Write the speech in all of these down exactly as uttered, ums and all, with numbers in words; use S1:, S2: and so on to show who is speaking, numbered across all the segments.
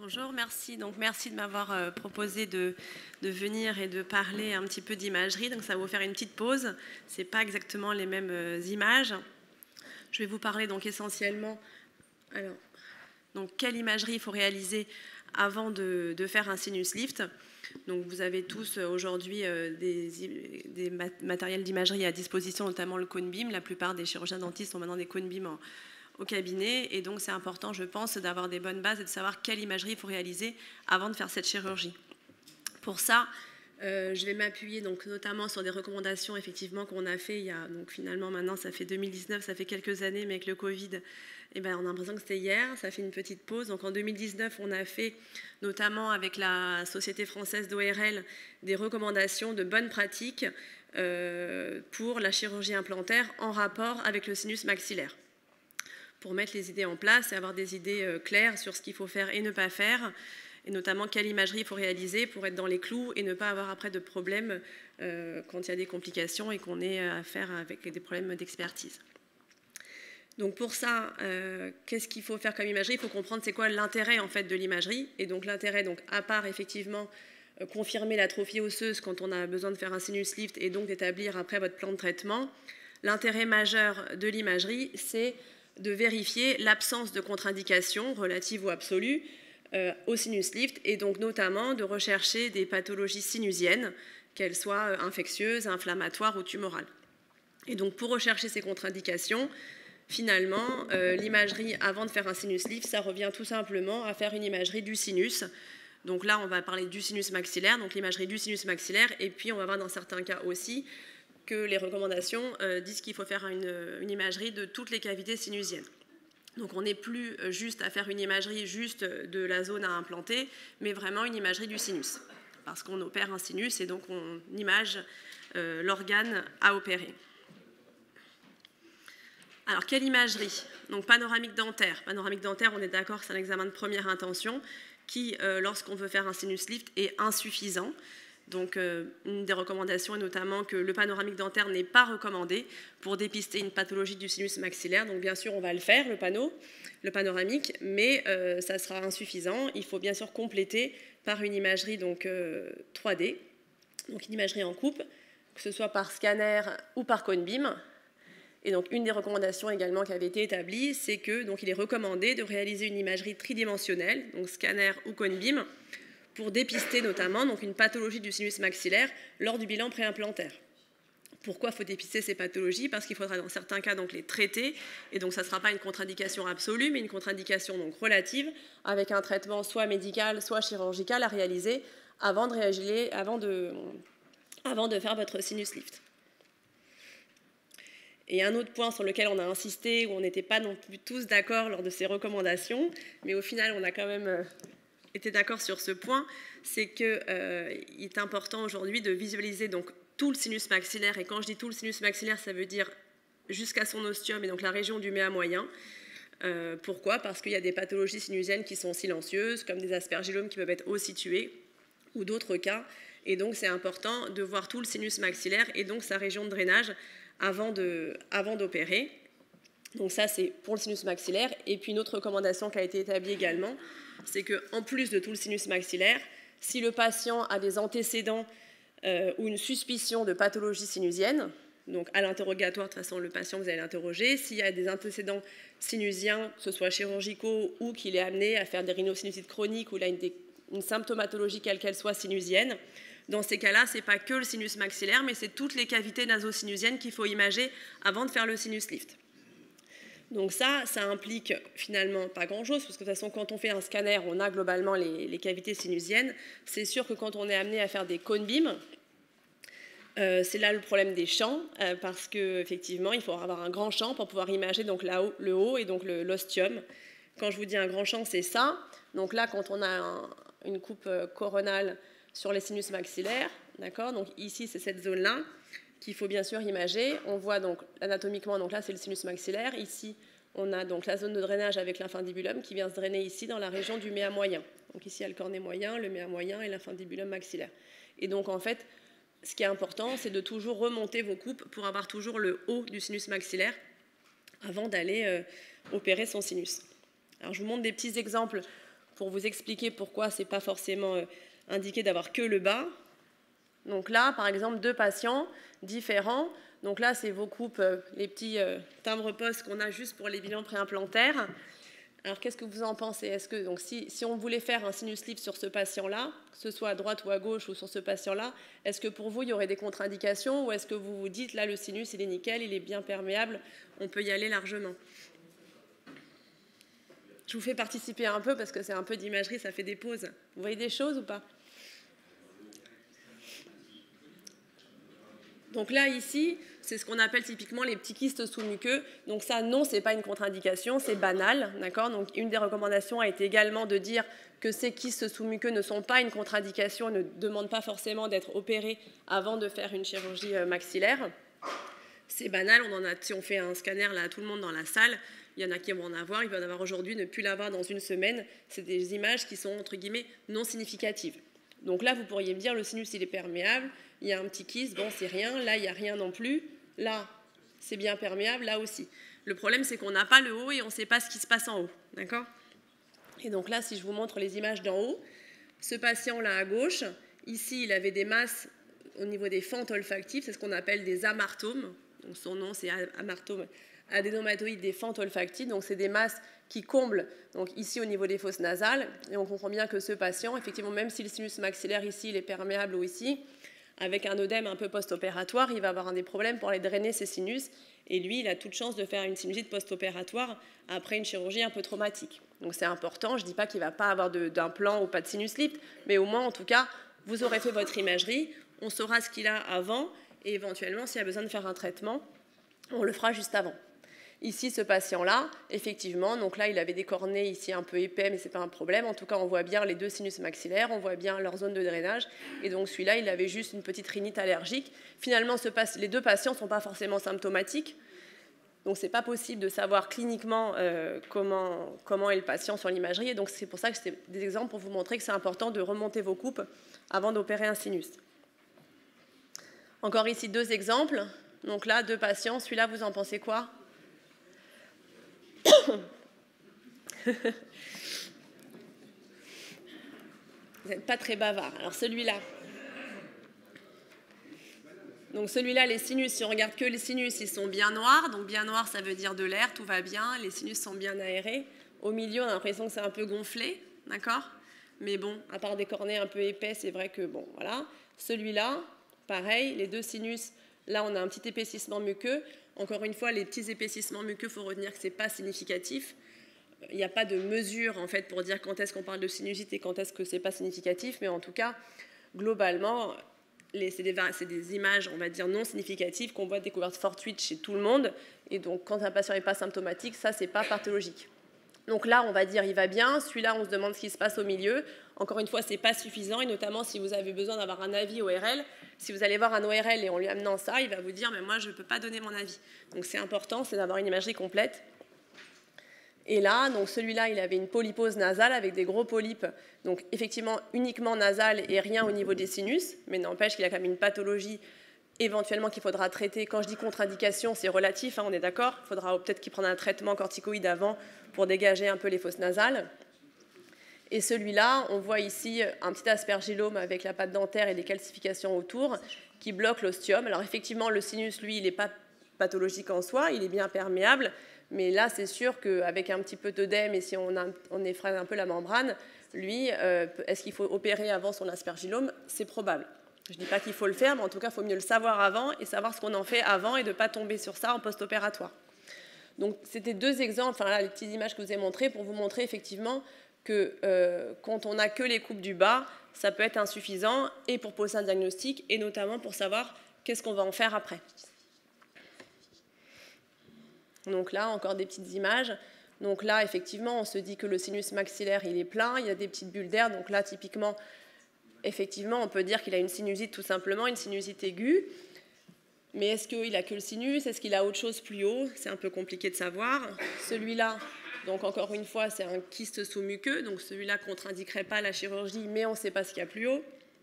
S1: Bonjour, merci. Donc, merci de m'avoir euh, proposé de, de venir et de parler un petit peu d'imagerie. Donc, ça va vous faire une petite pause. Ce n'est pas exactement les mêmes euh, images. Je vais vous parler donc essentiellement, alors, donc, quelle imagerie il faut réaliser avant de, de faire un sinus lift. Donc, vous avez tous euh, aujourd'hui euh, des, des mat- matériels d'imagerie à disposition, notamment le cone beam. La plupart des chirurgiens dentistes ont maintenant des cone beam en, au cabinet, et donc c'est important, je pense, d'avoir des bonnes bases et de savoir quelle imagerie il faut réaliser avant de faire cette chirurgie. Pour ça, euh, je vais m'appuyer donc notamment sur des recommandations effectivement qu'on a fait il y a donc finalement maintenant ça fait deux mille dix-neuf, ça fait quelques années, mais avec le Covid, eh ben, on a l'impression que c'était hier, ça fait une petite pause. Donc en deux mille dix-neuf, on a fait notamment avec la Société française d'O R L des recommandations de bonnes pratiques euh, pour la chirurgie implantaire en rapport avec le sinus maxillaire, pour mettre les idées en place et avoir des idées euh, claires sur ce qu'il faut faire et ne pas faire, et notamment quelle imagerie il faut réaliser pour être dans les clous et ne pas avoir après de problèmes euh, quand il y a des complications et qu'on ait à faire avec des problèmes d'expertise. Donc pour ça, euh, qu'est-ce qu'il faut faire comme imagerie? Il faut comprendre c'est quoi l'intérêt en fait de l'imagerie. Et donc l'intérêt, donc à part effectivement euh, confirmer l'atrophie osseuse quand on a besoin de faire un sinus lift et donc d'établir après votre plan de traitement, l'intérêt majeur de l'imagerie, c'est de vérifier l'absence de contre-indication relative ou absolue euh, au sinus lift, et donc notamment de rechercher des pathologies sinusiennes, qu'elles soient infectieuses, inflammatoires ou tumorales. Et donc pour rechercher ces contre-indications, finalement, euh, l'imagerie avant de faire un sinus lift, ça revient tout simplement à faire une imagerie du sinus. Donc là, on va parler du sinus maxillaire, donc l'imagerie du sinus maxillaire, et puis on va voir dans certains cas aussi que les recommandations euh, disent qu'il faut faire une, une imagerie de toutes les cavités sinusiennes. Donc on n'est plus juste à faire une imagerie juste de la zone à implanter, mais vraiment une imagerie du sinus, parce qu'on opère un sinus et donc on image euh, l'organe à opérer. Alors quelle imagerie? Donc panoramique dentaire. Panoramique dentaire, on est d'accord, c'est un examen de première intention qui, euh, lorsqu'on veut faire un sinus lift, est insuffisant. Donc, euh, une des recommandations est notamment que le panoramique dentaire n'est pas recommandé pour dépister une pathologie du sinus maxillaire. Donc, bien sûr, on va le faire, le panneau, le panoramique, mais euh, ça sera insuffisant. Il faut bien sûr compléter par une imagerie donc, euh, trois D, donc une imagerie en coupe, que ce soit par scanner ou par cone beam. Et donc, une des recommandations également qui avait été établie, c'est que donc, il est recommandé de réaliser une imagerie tridimensionnelle, donc scanner ou cone beam, pour dépister notamment donc, une pathologie du sinus maxillaire lors du bilan préimplantaire. Pourquoi faut dépister ces pathologies? Parce qu'il faudra dans certains cas donc, les traiter, et donc ça ne sera pas une contre-indication absolue, mais une contre-indication donc, relative, avec un traitement soit médical, soit chirurgical à réaliser avant de, réagir, avant de, avant de faire votre sinus lift. Et un autre point sur lequel on a insisté, où on n'était pas non plus tous d'accord lors de ces recommandations, mais au final on a quand même était d'accord sur ce point, c'est qu'il euh, est important aujourd'hui de visualiser donc, tout le sinus maxillaire. Et quand je dis tout le sinus maxillaire, ça veut dire jusqu'à son ostium et donc la région du méa moyen. Euh, pourquoi? Parce qu'il y a des pathologies sinusiennes qui sont silencieuses, comme des aspergillomes qui peuvent être aussi tués, ou d'autres cas. Et donc c'est important de voir tout le sinus maxillaire et donc sa région de drainage avant de, avant d'opérer. Donc ça, c'est pour le sinus maxillaire. Et puis une autre recommandation qui a été établie également, c'est qu'en plus de tout le sinus maxillaire, si le patient a des antécédents euh, ou une suspicion de pathologie sinusienne, donc à l'interrogatoire, de toute façon, le patient, vous allez l'interroger, s'il y a des antécédents sinusiens, que ce soit chirurgicaux ou qu'il est amené à faire des rhinosinusites chroniques ou il a une, une symptomatologie quelle qu'elle soit sinusienne, dans ces cas-là, ce n'est pas que le sinus maxillaire, mais c'est toutes les cavités nasosinusiennes qu'il faut imager avant de faire le sinus lift. Donc ça, ça implique finalement pas grand-chose, parce que de toute façon, quand on fait un scanner, on a globalement les, les cavités sinusiennes. C'est sûr que quand on est amené à faire des cone beam, euh, c'est là le problème des champs, euh, parce qu'effectivement, il faut avoir un grand champ pour pouvoir imager donc, là -haut, le haut et donc le, l'ostium. Quand je vous dis un grand champ, c'est ça. Donc là, quand on a un, une coupe coronale sur les sinus maxillaires, d'accord, donc ici, c'est cette zone-là qu'il faut bien sûr imager. On voit donc anatomiquement, donc là c'est le sinus maxillaire. Ici, on a donc la zone de drainage avec l'infundibulum qui vient se drainer ici dans la région du méa moyen. Donc ici, il y a le cornet moyen, le méa moyen et l'infundibulum maxillaire. Et donc en fait, ce qui est important, c'est de toujours remonter vos coupes pour avoir toujours le haut du sinus maxillaire avant d'aller euh, opérer son sinus. Alors je vous montre des petits exemples pour vous expliquer pourquoi ce n'est pas forcément euh, indiqué d'avoir que le bas. Donc là, par exemple, deux patients différents. Donc là, c'est vos coupes, euh, les petits euh, timbres-poste qu'on a juste pour les bilans préimplantaires. Alors, qu'est-ce que vous en pensez? Est-ce que, donc, si, si on voulait faire un sinus lift sur ce patient-là, que ce soit à droite ou à gauche ou sur ce patient-là, est-ce que pour vous, il y aurait des contre-indications ou est-ce que vous vous dites, là, le sinus, il est nickel, il est bien perméable, on peut y aller largement? Je vous fais participer un peu parce que c'est un peu d'imagerie, ça fait des pauses. Vous voyez des choses ou pas? Donc là, ici, c'est ce qu'on appelle typiquement les petits kystes sous-muqueux. Donc ça, non, ce n'est pas une contre-indication, c'est banal. D'accord. Donc une des recommandations a été également de dire que ces kystes sous-muqueux ne sont pas une contre-indication, ne demandent pas forcément d'être opérés avant de faire une chirurgie maxillaire. C'est banal, on en a, si on fait un scanner là, à tout le monde dans la salle, il y en a qui vont en avoir, il va en avoir aujourd'hui, ne plus l'avoir dans une semaine. C'est des images qui sont, entre guillemets, non significatives. Donc là, vous pourriez me dire, le sinus, il est perméable, il y a un petit kyste, bon, c'est rien, là, il n'y a rien non plus, là, c'est bien perméable, là aussi. Le problème, c'est qu'on n'a pas le haut et on ne sait pas ce qui se passe en haut, d'accord? Et donc là, si je vous montre les images d'en haut, ce patient-là à gauche, ici, il avait des masses au niveau des fentes olfactives, c'est ce qu'on appelle des amartomes, donc son nom, c'est amartome adénomatoïde des fentes olfactives, donc c'est des masses qui comblent, donc ici au niveau des fosses nasales, et on comprend bien que ce patient, effectivement, même si le sinus maxillaire ici, il est perméable ou ici, avec un œdème un peu post-opératoire, il va avoir des problèmes pour aller drainer ses sinus, et lui, il a toute chance de faire une sinusite post-opératoire après une chirurgie un peu traumatique. Donc c'est important, je ne dis pas qu'il ne va pas avoir d'implant ou pas de sinus lift, mais au moins, en tout cas, vous aurez fait votre imagerie, on saura ce qu'il a avant, et éventuellement, s'il y a besoin de faire un traitement, on le fera juste avant. Ici, ce patient-là, effectivement, donc là, il avait des cornets ici un peu épais, mais ce n'est pas un problème. En tout cas, on voit bien les deux sinus maxillaires, on voit bien leur zone de drainage. Et donc, celui-là, il avait juste une petite rhinite allergique. Finalement, ce, les deux patients ne sont pas forcément symptomatiques. Donc, ce n'est pas possible de savoir cliniquement euh, comment, comment est le patient sur l'imagerie. Et donc, c'est pour ça que c'est des exemples pour vous montrer que c'est important de remonter vos coupes avant d'opérer un sinus. Encore ici, deux exemples. Donc là, deux patients. Celui-là, vous en pensez quoi ? Vous n'êtes pas très bavard. Alors celui-là. Donc celui-là, les sinus, si on regarde que les sinus, ils sont bien noirs. Donc bien noir, ça veut dire de l'air, tout va bien. Les sinus sont bien aérés. Au milieu, on a l'impression que c'est un peu gonflé, d'accord? Mais bon, à part des cornets un peu épais, c'est vrai que bon, voilà. Celui-là, pareil, les deux sinus, là, on a un petit épaississement muqueux. Encore une fois, les petits épaississements muqueux, il faut retenir que ce n'est pas significatif. Il n'y a pas de mesure en fait, pour dire quand est-ce qu'on parle de sinusite et quand est-ce que ce n'est pas significatif, mais en tout cas, globalement, c'est des, des images, on va dire, non significatives qu'on voit découvertes fortuites chez tout le monde. Et donc, quand un patient n'est pas symptomatique, ça, ce n'est pas pathologique. Donc là, on va dire il va bien. Celui-là, on se demande ce qui se passe au milieu. Encore une fois, ce n'est pas suffisant, et notamment si vous avez besoin d'avoir un avis O R L. Si vous allez voir un O R L et en lui amenant ça, il va vous dire « mais moi, je ne peux pas donner mon avis ». Donc c'est important, c'est d'avoir une imagerie complète. Et là, donc celui-là, il avait une polypose nasale avec des gros polypes, donc effectivement uniquement nasale et rien au niveau des sinus, mais n'empêche qu'il a quand même une pathologie éventuellement qu'il faudra traiter. Quand je dis contre-indication, c'est relatif, hein, on est d'accord. Il faudra peut-être qu'il prenne un traitement corticoïde avant pour dégager un peu les fosses nasales. Et celui-là, on voit ici un petit aspergillome avec la pâte dentaire et des calcifications autour qui bloquent l'ostium. Alors effectivement, le sinus, lui, il n'est pas pathologique en soi, il est bien perméable, mais là, c'est sûr qu'avec un petit peu d'œdème et si on, a, on effraie un peu la membrane, lui, euh, est-ce qu'il faut opérer avant son aspergillome? C'est probable. Je ne dis pas qu'il faut le faire, mais en tout cas, il faut mieux le savoir avant et savoir ce qu'on en fait avant et de ne pas tomber sur ça en post-opératoire. Donc, c'était deux exemples, enfin là, les petites images que je vous ai montrées pour vous montrer effectivement que euh, quand on n'a que les coupes du bas, ça peut être insuffisant et pour poser un diagnostic et notamment pour savoir qu'est-ce qu'on va en faire après. Donc là, encore des petites images. Donc là, effectivement, on se dit que le sinus maxillaire, il est plein, il y a des petites bulles d'air. Donc là, typiquement, effectivement, on peut dire qu'il a une sinusite tout simplement, une sinusite aiguë. Mais est-ce qu'il a que le sinus? Est-ce qu'il a autre chose plus haut? C'est un peu compliqué de savoir. Celui-là, donc encore une fois, c'est un kyste sous-muqueux. Donc celui-là ne contre-indiquerait pas la chirurgie, mais on ne sait pas ce qu'il y a plus haut.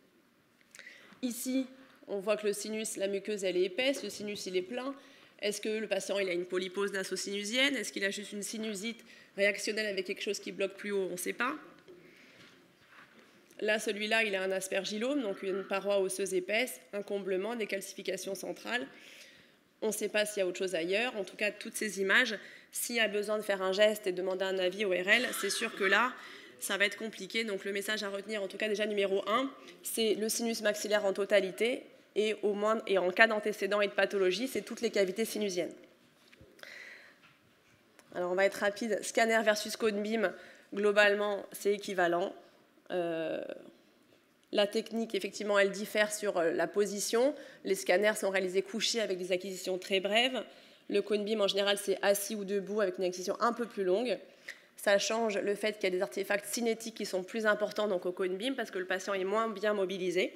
S1: Ici, on voit que le sinus, la muqueuse, elle est épaisse, le sinus, il est plein. Est-ce que le patient il a une polypose nasosinusienne? Est-ce qu'il a juste une sinusite réactionnelle avec quelque chose qui bloque plus haut? On ne sait pas. Là, celui-là, il a un aspergillome, donc une paroi osseuse épaisse, un comblement, des calcifications centrales. On ne sait pas s'il y a autre chose ailleurs. En tout cas, toutes ces images, s'il y a besoin de faire un geste et de demander un avis O R L, c'est sûr que là, ça va être compliqué. Donc le message à retenir, en tout cas déjà numéro un, c'est le sinus maxillaire en totalité et, au moins, et en cas d'antécédent et de pathologie, c'est toutes les cavités sinusiennes. Alors on va être rapide. Scanner versus cone beam, globalement, c'est équivalent. Euh, la technique, effectivement, elle diffère sur la position. Les scanners sont réalisés couchés avec des acquisitions très brèves. Le cone beam, en général, c'est assis ou debout avec une acquisition un peu plus longue. Ça change le fait qu'il y a des artefacts cinétiques qui sont plus importants donc au cone beam parce que le patient est moins bien mobilisé.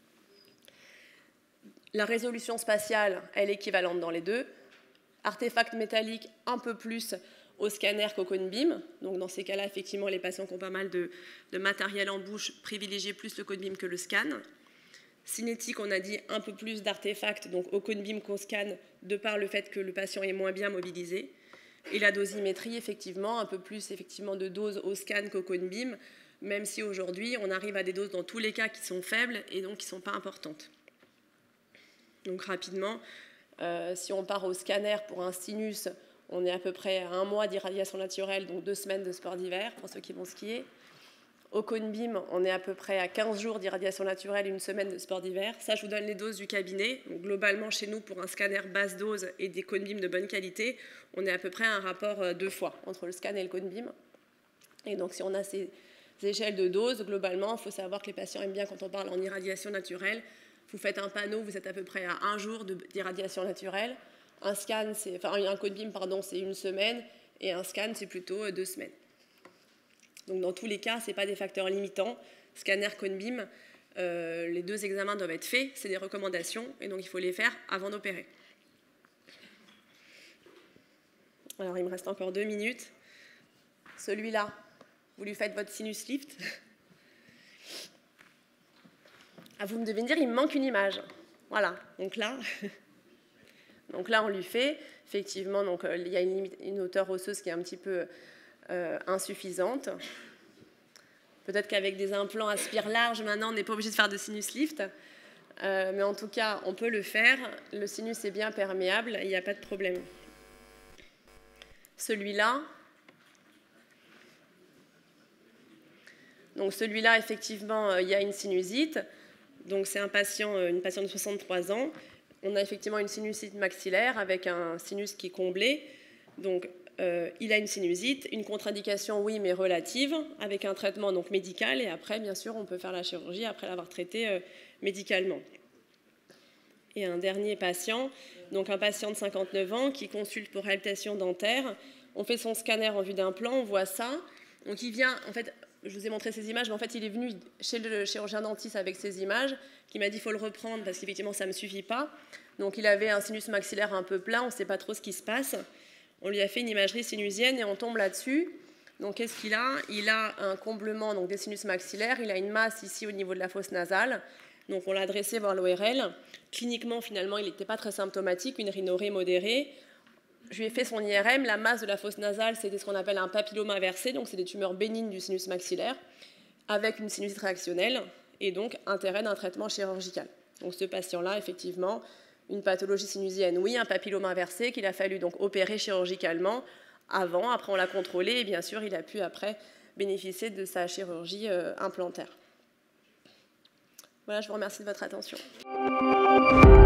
S1: La résolution spatiale, elle est équivalente dans les deux. Artefacts métalliques un peu plus au scanner qu'au cone beam. Donc dans ces cas-là, effectivement, les patients qui ont pas mal de, de matériel en bouche privilégient plus le cone beam que le scan. Cinétique, on a dit un peu plus d'artefacts, donc au cone beam qu'on scanne, de par le fait que le patient est moins bien mobilisé. Et la dosimétrie, effectivement, un peu plus effectivement, de doses au scan qu'au cone beam, même si aujourd'hui, on arrive à des doses dans tous les cas qui sont faibles et donc qui ne sont pas importantes. Donc rapidement, euh, si on part au scanner pour un sinus, on est à peu près à un mois d'irradiation naturelle, donc deux semaines de sport d'hiver pour ceux qui vont skier. Au cone beam, on est à peu près à quinze jours d'irradiation naturelle et une semaine de sport d'hiver. Ça, je vous donne les doses du cabinet. Donc, globalement, chez nous, pour un scanner basse dose et des cone beam de bonne qualité, on est à peu près à un rapport deux fois entre le scan et le cone beam. Et donc, si on a ces échelles de doses, globalement, il faut savoir que les patients aiment bien quand on parle en irradiation naturelle. Vous faites un panneau, vous êtes à peu près à un jour d'irradiation naturelle. Un scan, enfin, un cone beam, pardon, c'est une semaine, et un scan, c'est plutôt deux semaines. Donc dans tous les cas, ce n'est pas des facteurs limitants. Scanner, cone beam, euh, les deux examens doivent être faits, c'est des recommandations, et donc il faut les faire avant d'opérer. Alors il me reste encore deux minutes. Celui-là, vous lui faites votre sinus lift. Ah, vous me devez me dire, il me manque une image. Voilà, donc là, donc là on lui fait. Effectivement, donc, euh, il y a une, limite, une hauteur osseuse qui est un petit peu euh, insuffisante. Peut-être qu'avec des implants à spire large, maintenant, on n'est pas obligé de faire de sinus lift. Euh, mais en tout cas, on peut le faire. Le sinus est bien perméable, il n'y a pas de problème. Celui-là, donc celui-là, effectivement, il y a une sinusite. Donc c'est un patient, une patiente de soixante-trois ans. On a effectivement une sinusite maxillaire avec un sinus qui est comblé. Donc euh, il a une sinusite, une contre-indication, oui, mais relative, avec un traitement donc médical. Et après, bien sûr, on peut faire la chirurgie après l'avoir traité euh, médicalement. Et un dernier patient, donc un patient de cinquante-neuf ans qui consulte pour réhabilitation dentaire. On fait son scanner en vue d'un plan, on voit ça. Donc il vient, en fait, je vous ai montré ces images, mais en fait il est venu chez le chirurgien dentiste avec ces images, qui m'a dit qu'il faut le reprendre parce qu'effectivement ça ne me suffit pas. Donc il avait un sinus maxillaire un peu plat, on ne sait pas trop ce qui se passe. On lui a fait une imagerie sinusienne et on tombe là-dessus. Donc qu'est-ce qu'il a? Il a un comblement donc, des sinus maxillaires, il a une masse ici au niveau de la fosse nasale. Donc on l'a adressé voir l'O R L. Cliniquement, finalement, il n'était pas très symptomatique, une rhinorrhée modérée. Je lui ai fait son I R M. La masse de la fosse nasale, c'était ce qu'on appelle un papillome inversé, donc c'est des tumeurs bénignes du sinus maxillaire, avec une sinusite réactionnelle, et donc intérêt d'un traitement chirurgical. Donc ce patient-là, effectivement, une pathologie sinusienne, oui, un papillome inversé qu'il a fallu donc opérer chirurgicalement avant. Après, on l'a contrôlé, et bien sûr, il a pu après bénéficier de sa chirurgie euh, implantaire. Voilà, je vous remercie de votre attention.